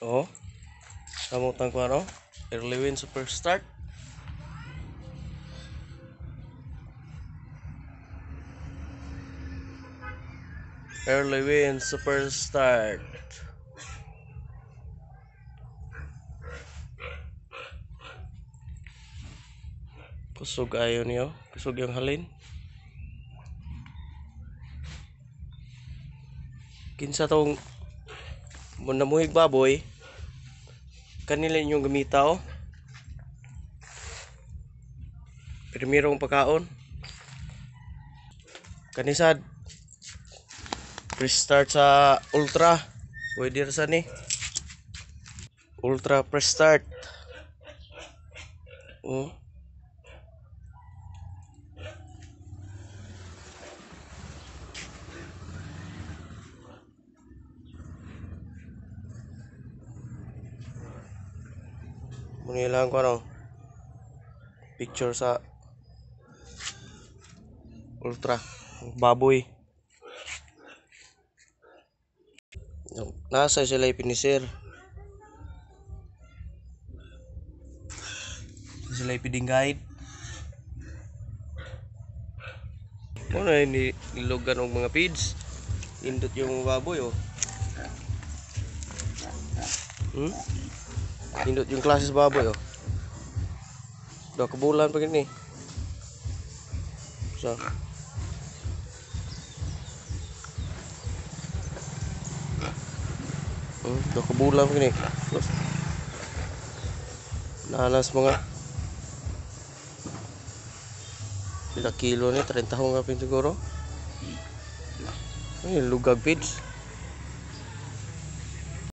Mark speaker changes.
Speaker 1: Oh, samutan ko ano? Early win super start. Early win super start. Kusog ayo niyo. Kusog yung halin. Kinsa tong munamuhig baboy. Kanila inyong gamita oh. Primerong pagkaon. Kanisad. Pre-start sa ultra. Pwede ra sa ni. Ultra pre-start. Oh. Munilang ko ano. Picture sa ultra baboy. Nasa sila ipinisir. Sila ipidinggahit. Muna nilugan ng mga feeds. Indot yung baboy oh. Indot yung klases baboy oh. Dua kebulan pag ini. So. Dua kebulan pag ini. Nanas mga pila kilo ni 30 nga pin siguro. Ay lugag feeds.